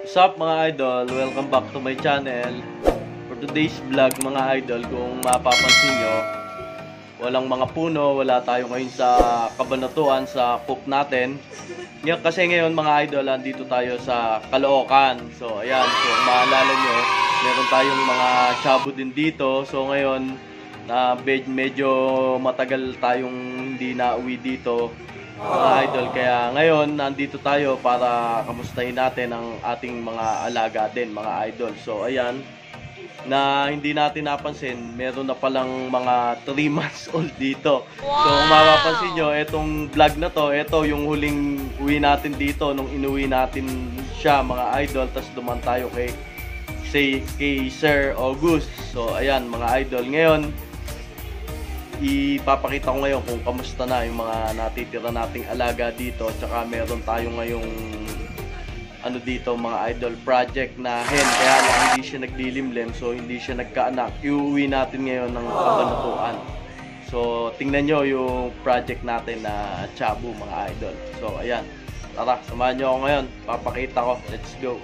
What's up mga idol? Welcome back to my channel. For today's vlog mga idol, kung mapapansin nyo, walang mga puno, wala tayo ngayon sa Kabanatuan, sa coop natin. Kasi ngayon mga idol, andito tayo sa Caloocan. So ayan, so kung maalala nyo, meron tayong mga chabo din dito. So ngayon, medyo matagal tayong hindi nauwi dito mga idol, kaya ngayon nandito tayo para kamustahin natin ang ating mga alaga din mga idol. So ayan, na hindi natin napansin, meron na palang mga 3 months old dito. So kung mapapansin nyo, etong vlog na to, ito yung huling uwi natin dito nung inuwi natin siya mga idol. Tapos duman tayo kay Sir August. So ayan mga idol, ngayon ipapakita ko ngayon kung kamusta na yung mga natitira nating alaga dito. Tsaka meron tayo ngayong dito mga idol, project na hen, kaya lang hindi siya naglilimlim, so hindi siya nagkaanak. Iuwi natin ngayon ng Kabanatuan. So tingnan nyo yung project natin na chabo mga idol. So ayan, tara, samahan nyo ako ngayon, papakita ko. Let's go.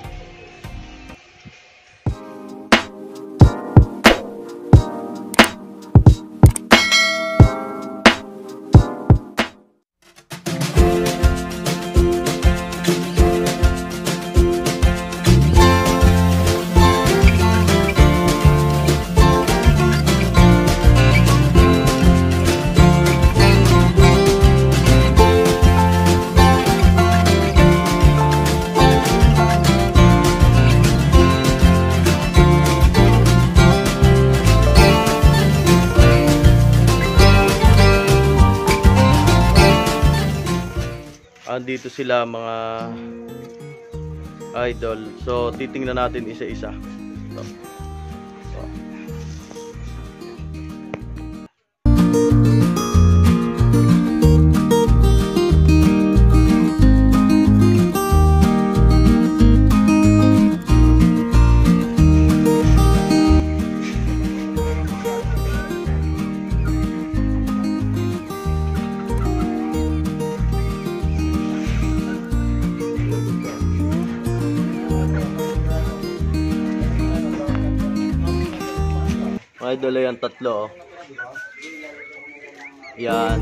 Dito sila mga idol. So titingnan natin isa-isa. So. Idol yan, tatlo. Yan.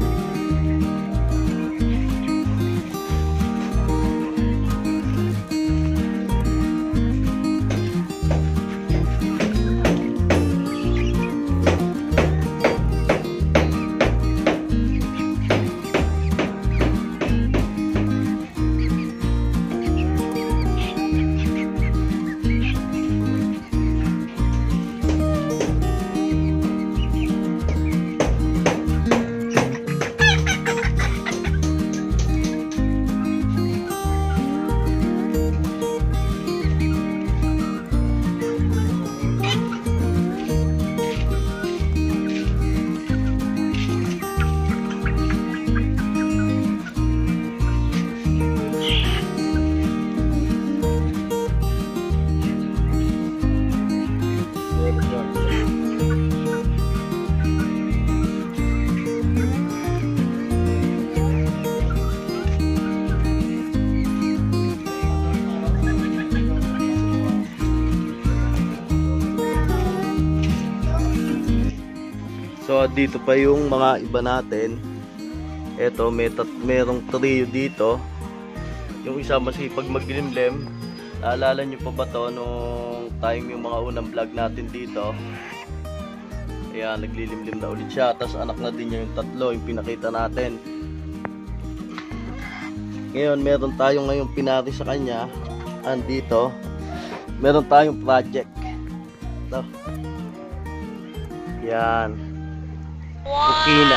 So dito pa yung mga iba natin. Eto, merong trio dito. Yung isa masipag maglimlim. Naalala nyo pa ba to nung time yung mga unang vlog natin dito? Ayan, naglilimlim na ulit siya. Tapos anak na din niya yung tatlo, yung pinakita natin. Ngayon, meron tayong ngayong pinari sa kanya. Andito, meron tayong project. Ito. Yan. Okay na.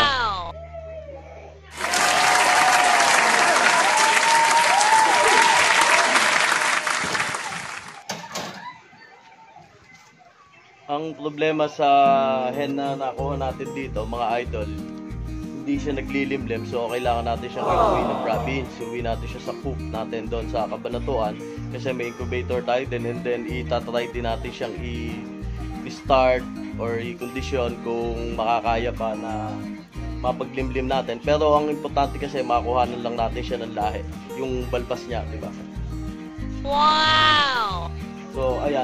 Ang problema sa hen na nakuha natin dito mga idol, hindi siya naglilimlim, so kailangan natin siyang iuwi ng province. Iuwi natin siya sa coop natin doon sa Kabanatuan kasi may incubator tayo din, and then itatry din natin siyang i-start or i-condition kung makakaya pa na mapaglimlim natin. Pero ang importante kasi makuhanan lang natin siya ng lahi, yung balbas niya, di ba? Wow!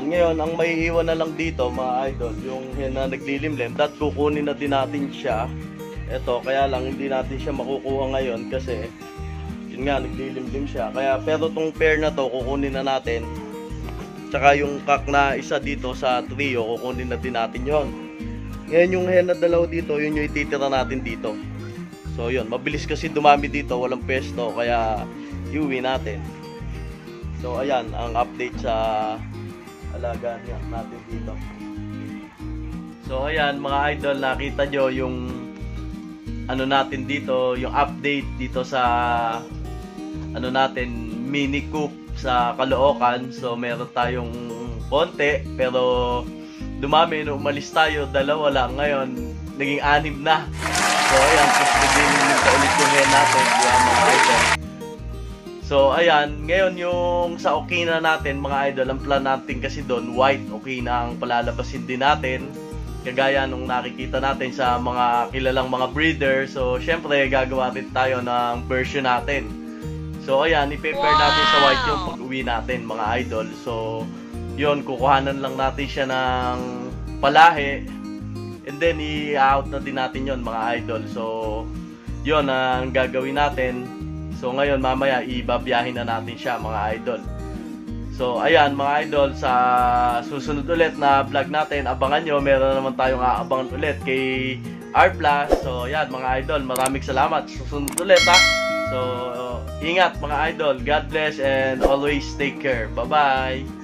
ayan, ngayon ang maiiwan na lang dito mga idol, yung hen na naglilimlim, that kukunin na din natin siya. Ito, kaya lang hindi natin siya makukuha ngayon kasi yun nga, naglilimlim siya. Kaya, pero tong pair na to, kukunin na natin. Tsaka yung cock na isa dito sa trio, kukunin na din natin yon. Ngayon yung hen na dalaw dito, yun yung ititira natin dito. So yun, mabilis kasi dumami dito, walang pesto, kaya iuwi natin. So ayan, ang update sa alaga natin dito. So ayan mga idol, nakita nyo yung ano natin dito, yung update dito sa ano natin, mini coop sa Caloocan. So meron tayong konti, pero dumami, no, umalis tayo, dalawa lang, ngayon naging 6 na. So ayan, tapos naglilimlim pa ulit yung hen natin, mga idol. So ayan, ngayon yung sa Okina natin mga idol, ang plan natin kasi doon, white Okina ang palalabasin din natin. Kagaya nung nakikita natin sa mga kilalang mga breeder. So syempre gagawa rin tayo ng version natin. So ayan, i-prepare natin sa white yung pag-uwi natin mga idol. So yun, kukuhanan lang natin siya ng palahe. And then i-out na din natin yon mga idol. So yun ang gagawin natin. So ngayon mamaya ibabiyahin na natin siya mga idol. So ayan mga idol, sa susunod ulit na vlog natin, abangan nyo, meron naman tayong aabangan ulit kay R+. So ayan mga idol, maraming salamat. Susunod ulit ha. So ingat mga idol, God bless and always take care. Bye bye.